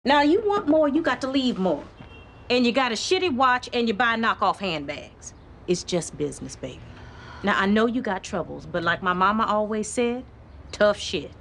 Now, you want more, you got to leave more. And you got a shitty watch and you buy knockoff handbags. It's just business, baby. Now, I know you got troubles, but like my mama always said, tough shit.